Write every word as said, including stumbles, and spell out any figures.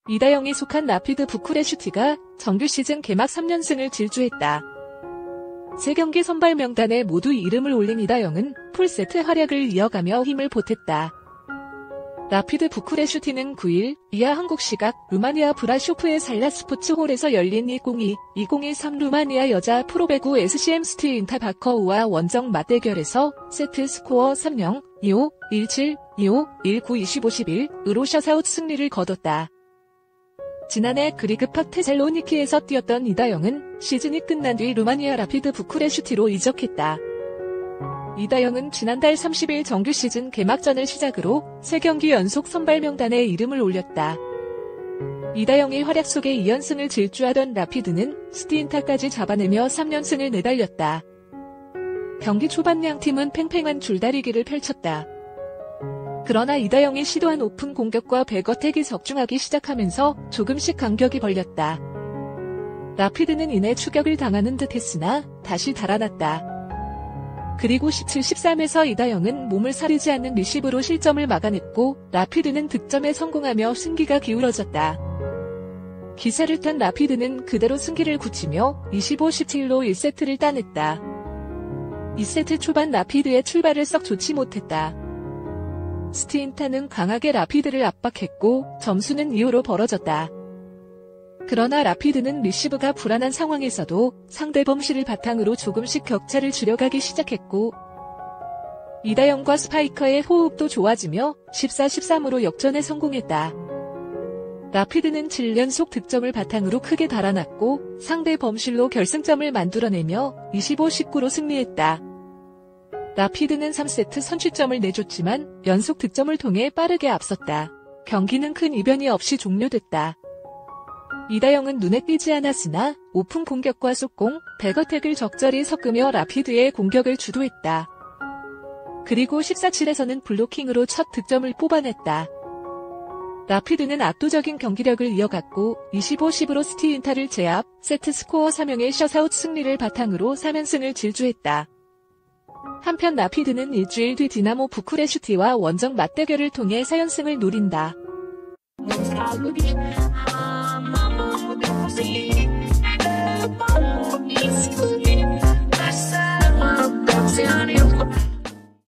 이다영이 속한 라피드 부쿠레슈티가 정규 시즌 개막 삼 연승을 질주했다. 세 경기 선발 명단에 모두 이름을 올린 이다영은 풀세트 활약을 이어가며 힘을 보탰다. 라피드 부쿠레슈티는 구 일 이하 한국 시각 루마니아 브라쇼프의 살라스포츠홀에서 열린 이천이십이 이천이십삼 루마니아 여자 프로배구 에스씨엠 스티인타 바커우와 원정 맞대결에서 세트 스코어 삼 영, 이오, 일 칠, 이오, 일 구, 이십오, 십일으로 셧아웃 승리를 거뒀다. 지난해 그리그팍 테살로니키에서 뛰었던 이다영은 시즌이 끝난 뒤 루마니아 라피드 부쿠레슈티로 이적했다. 이다영은 지난달 삼십 일 정규 시즌 개막전을 시작으로 세 경기 연속 선발 명단에 이름을 올렸다. 이다영의 활약 속에 이 연승을 질주하던 라피드는 스티인타까지 잡아내며 삼 연승을 내달렸다. 경기 초반 양팀은 팽팽한 줄다리기를 펼쳤다. 그러나 이다영이 시도한 오픈 공격과 백어택이 적중하기 시작하면서 조금씩 간격이 벌렸다. 라피드는 이내 추격을 당하는 듯 했으나 다시 달아났다. 그리고 십칠 십삼에서 이다영은 몸을 사리지 않는 리시브로 실점을 막아냈고 라피드는 득점에 성공하며 승기가 기울어졌다. 기세를 탄 라피드는 그대로 승기를 굳히며 이십오 십칠로 일 세트를 따냈다. 이 세트 초반 라피드의 출발을 썩 좋지 못했다. 스티인타는 강하게 라피드를 압박했고 점수는 이 호로 벌어졌다. 그러나 라피드는 리시브가 불안한 상황에서도 상대 범실을 바탕으로 조금씩 격차를 줄여가기 시작했고 이다영과 스파이커의 호흡도 좋아지며 십사 십삼으로 역전에 성공했다. 라피드는 칠 연속 득점을 바탕으로 크게 달아났고 상대 범실로 결승점을 만들어내며 이십오 십구로 승리했다. 라피드는 삼 세트 선취점을 내줬지만 연속 득점을 통해 빠르게 앞섰다. 경기는 큰 이변이 없이 종료됐다. 이다영은 눈에 띄지 않았으나 오픈 공격과 속공, 백어택을 적절히 섞으며 라피드의 공격을 주도했다. 그리고 십사 칠에서는 블로킹으로 첫 득점을 뽑아냈다. 라피드는 압도적인 경기력을 이어갔고 이십오 십으로 스티인타를 제압, 세트 스코어 삼 영의 셧아웃 승리를 바탕으로 삼 연승을 질주했다. 한편 라피드는 일주일 뒤 디나모 부쿠레슈티와 원정 맞대결을 통해 사 연승을 노린다. See,